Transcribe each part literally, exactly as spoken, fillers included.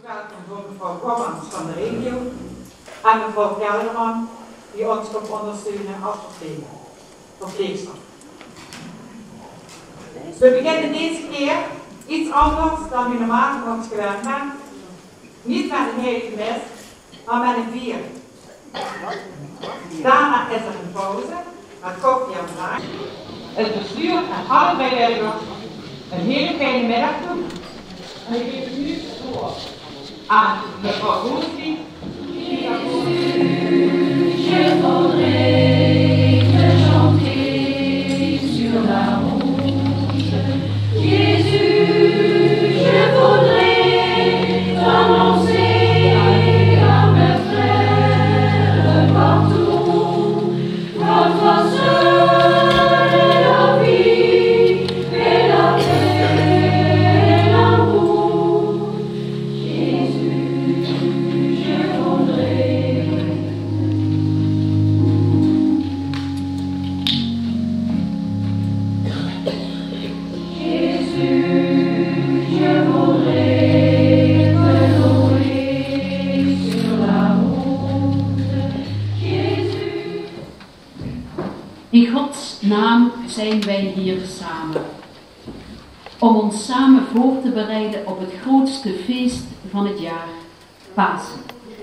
welkom voor mevrouw Gommans van de regio en mevrouw Kelderman, die ons komt ondersteunen als verpleegster. We beginnen deze keer iets anders dan u normaal van ons gewend bent. Niet met een heilige mis, maar met een vier. Daarna is er een pauze, met koffie en vraag. Het bestuur en alle vrijwilligers een hele fijne middag toe. En ik geef het nu door aan mevrouw Roosvliet. Je voudrais te chanter sur la route. Jésus, je voudrais t'annoncer à mes frères partout. Notre seul est la vie et la paix et l'amour. Jésus, je voudrais. Jésus, je voudrais te louer sur la route. Jésus. In Gods naam zijn wij hier samen, om ons samen voor te bereiden op het grootste feest van het jaar, Pasen.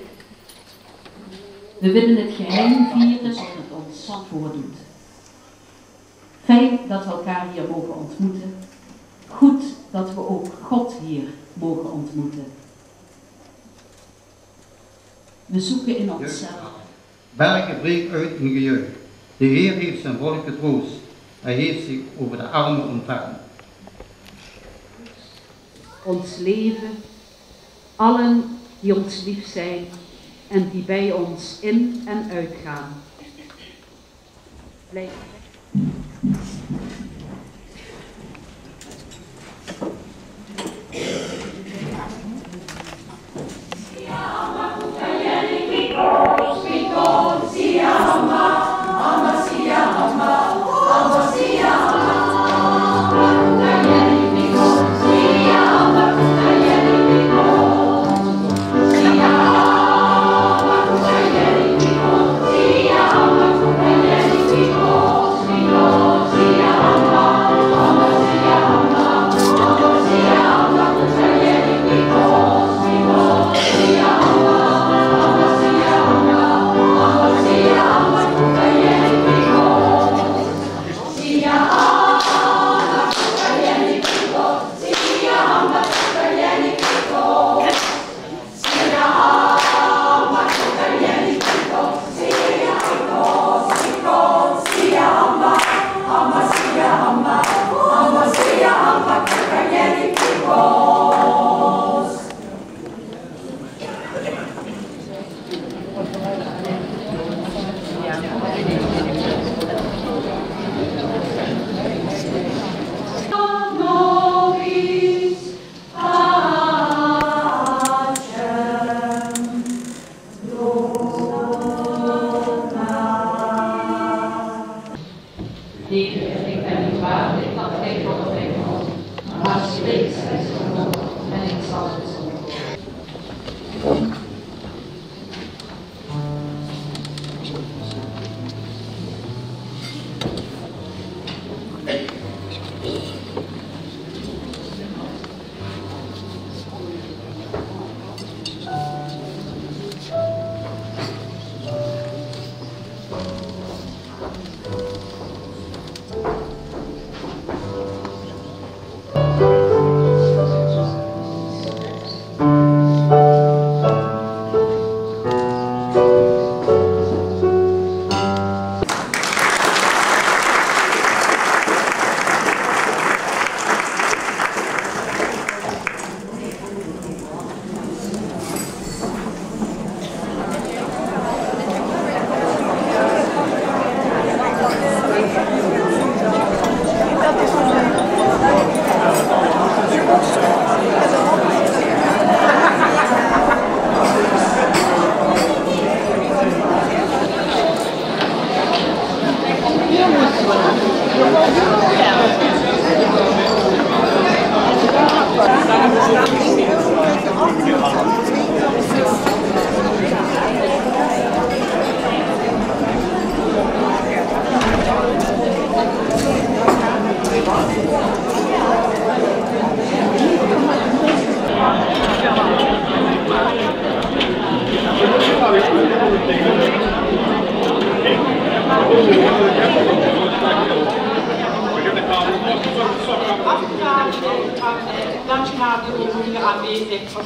We willen het geheim vieren zoals het ons voordoet. Fijn dat we elkaar hier mogen ontmoeten. Goed dat we ook God hier mogen ontmoeten. We zoeken in onszelf. Bergen breekt uit in gejuich. De Heer heeft zijn volk getroost. Hij heeft zich over de armen ontfermd. Ons leven, allen die ons lief zijn en die bij ons in en uitgaan. Blijf. Oh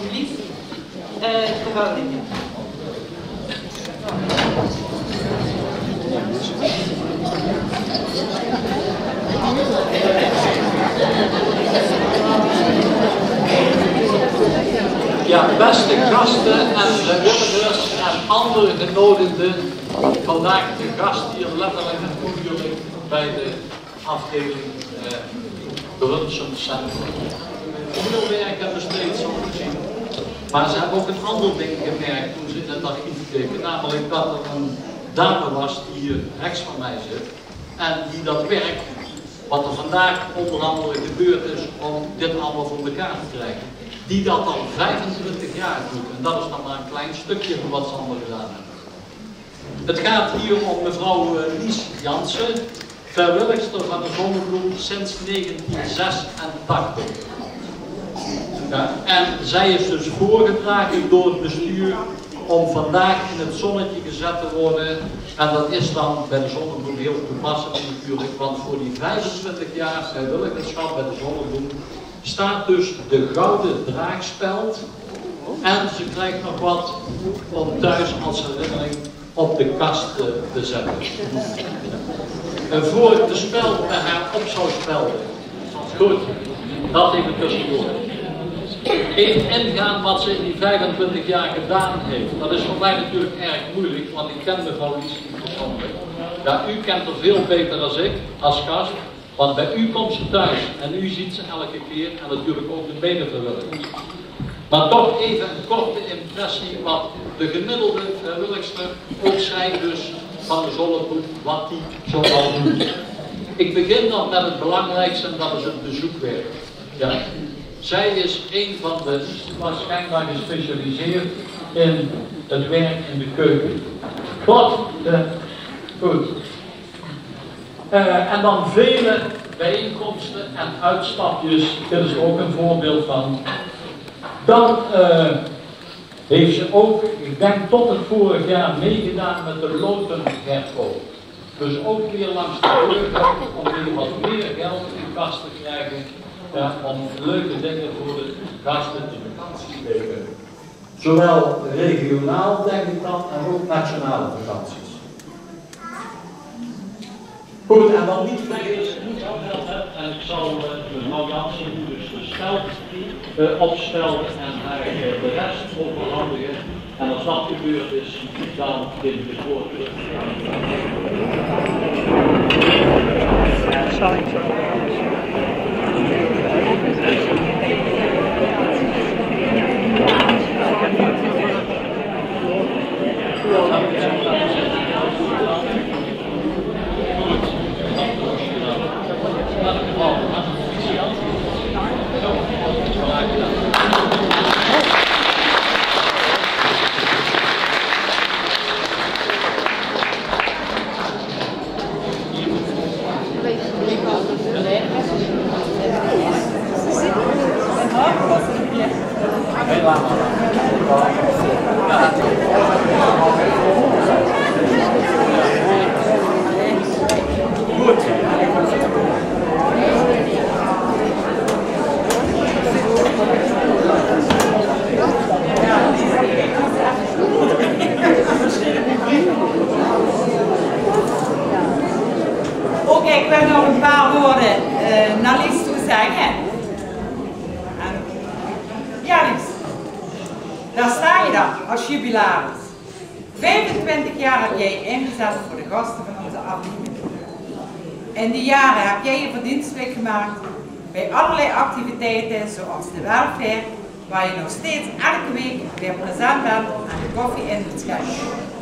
Lies uh, Geweldige. Ja, beste gasten en vrijwilligers en andere genodigden, vandaag de gast hier letterlijk en figuurlijk bij de afdeling eh, Brunsum Centrum. Veel werk hebben ze steeds zo gezien, maar ze hebben ook een ander ding gemerkt toen ze in het archief keken, namelijk dat er een dame was die hier rechts van mij zit en die dat werk, wat er vandaag onder andere gebeurd is om dit allemaal voor elkaar te krijgen, die dat al vijfentwintig jaar doet. En dat is dan maar een klein stukje van wat ze allemaal gedaan hebben. Het gaat hier om mevrouw Lies Jansen, vrijwilligster van de Zonnebloem sinds negentien zesentachtig. Ja, en zij is dus voorgedragen door het bestuur om vandaag in het zonnetje gezet te worden. En dat is dan bij de Zonnebloem heel toepasselijk natuurlijk, want voor die vijfentwintig jaar vrijwilligerschap bij de Zonnebloem staat dus de gouden draagspeld en ze krijgt nog wat om thuis als herinnering op de kast te, te zetten. En voor ik de speld bij haar op zou spelden, goed, dat even tussendoor. Even ingaan wat ze in die vijfentwintig jaar gedaan heeft. Dat is voor mij natuurlijk erg moeilijk, want ik ken mevrouw Lies niet persoonlijk. Ja, u kent haar veel beter dan ik, als gast. Want bij u komt ze thuis en u ziet ze elke keer en natuurlijk ook de medevrijwilligers. Maar toch even een korte impressie wat de gemiddelde vrijwilligster, ook zij dus van de Zonnebloem, wat die zoal doet. Ik begin dan met het belangrijkste en dat is het bezoekwerk. Ja. Zij is een van de, waarschijnlijk gespecialiseerd in het werk in de keuken. Wat de, goed. Uh, en dan vele bijeenkomsten en uitstapjes, dit is ook een voorbeeld van. Dan uh, heeft ze ook, ik denk tot het vorig jaar, meegedaan met de lotenverkoop. Dus ook weer langs de brug om weer wat meer geld in kas te krijgen. Ja, om leuke dingen voor de gasten in vakantieweken. Zowel regionaal denk ik dan en ook nationale vakanties. Goed, en dan niet vergeten, ik zou geld hebben en ik zal uh, mevrouw Jansen nu dus de speld uh, opstellen en haar uh, de rest overhandigen. En als dat gebeurd is, dan geef ik het woord terug. Sorry. Oké, ik wil nog een paar woorden uh, naar Lies toe zeggen. En, ja Lies, daar sta je dan als jubilaris. vijfentwintig jaar heb jij ingezet voor de gasten van onze afdeling. In die jaren heb jij je verdienstelijk gemaakt bij allerlei activiteiten zoals de welfare, waar je nog steeds elke week weer present bent en de koffie in het schenken.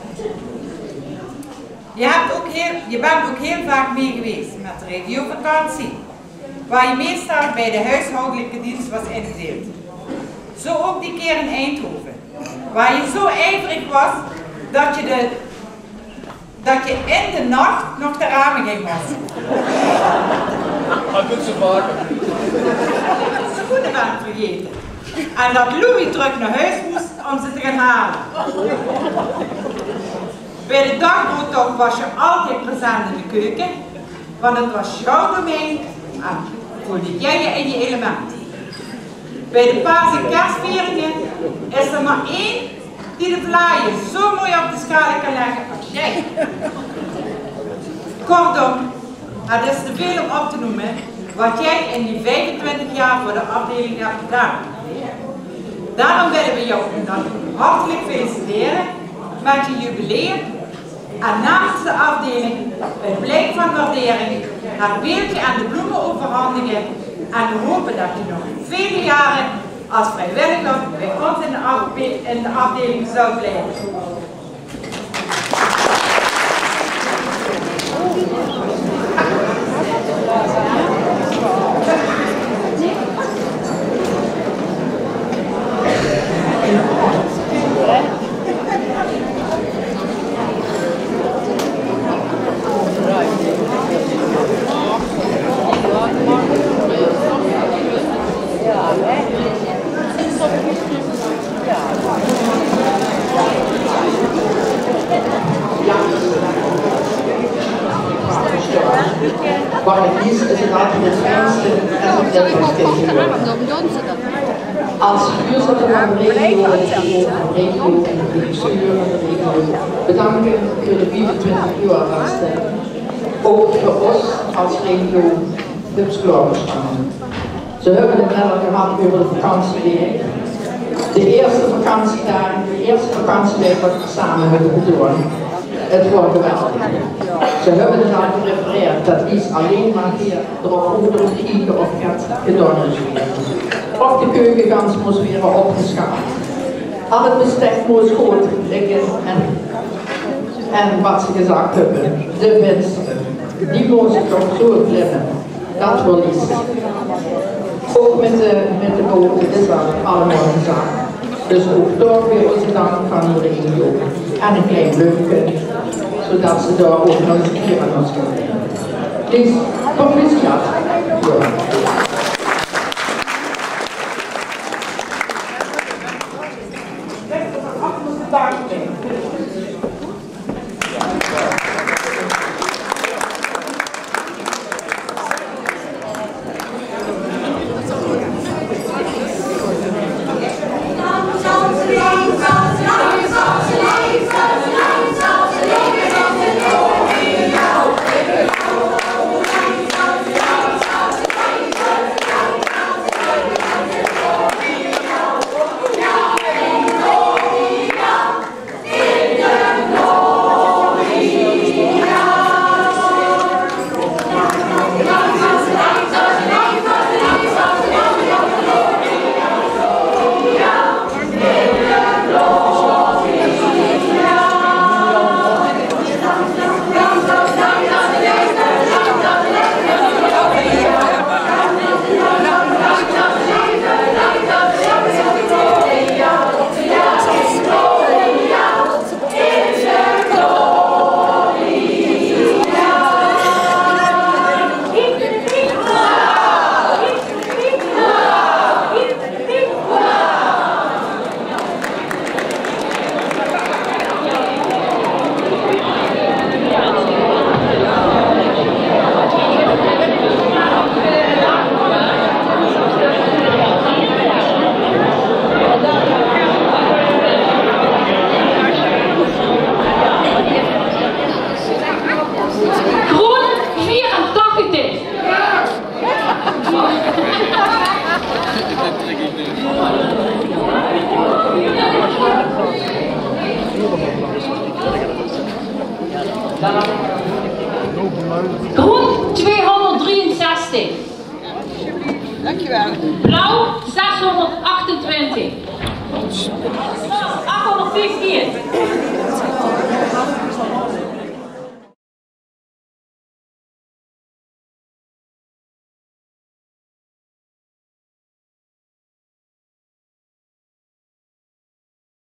Je, hebt ook heel, je bent ook heel vaak mee geweest met de regiovakantie, waar je meestal bij de huishoudelijke dienst was ingedeeld. Zo ook die keer in Eindhoven, waar je zo ijverig was dat je, de, dat je in de nacht nog de ramen ging wassen. Dat doet ze vaker. Ze moeten bent vergeten. En dat Louis terug naar huis moest om ze te gaan halen. Bij de dagbroodtocht was je altijd present in de keuken, want het was jouw domein en voelde jij je in je element. Bij de paas- en kerstvieringen is er maar één die de vlaaien zo mooi op de schalen kan leggen als jij. Kortom, het is te veel om op te noemen wat jij in die vijfentwintig jaar voor de afdeling hebt gedaan. Daarom willen we jou dan hartelijk feliciteren met je jubileum en namens de afdeling bij blijk van waardering het beeldje en de bloemen overhandigen en we hopen dat je nog vele jaren als vrijwilliger bij ons in de, afde in de afdeling zou blijven. Wat het is, is het altijd het fijnste en het lekkerste tegenwoordig. Als voorzitter van de regio en de regio en de bestuur van de regio bedanken voor de vierentwintig jaar laatste. Ook voor ons als regio Hupskloosterskamp. Ze hebben het net al gehad over de vakantieweek. De eerste vakantiedag, de eerste vakantieweek wat we samen hebben gedaan. Het wordt geweldig. Ze hebben het al gerefereerd, dat is alleen maar hier erop over te kijken of het gedaan is weer. Of de keukengans moest weer opgeschaald. Al het bestek moest goed liggen en, en wat ze gezegd hebben, de winsten, die moesten toch zo klimmen. Dat wil iets. Ook met de, met de boten is dat allemaal gezegd. Dus ook daar weer onze dank van de regio. En een klein leukje, zodat ze daar ook nog eens een keer aan ons kunnen nemen. Dus, proficiat. Groen tweehonderddrieënzestig. Dankjewel. Blauw zeshonderdachtentwintig. Achthonderdvijftien.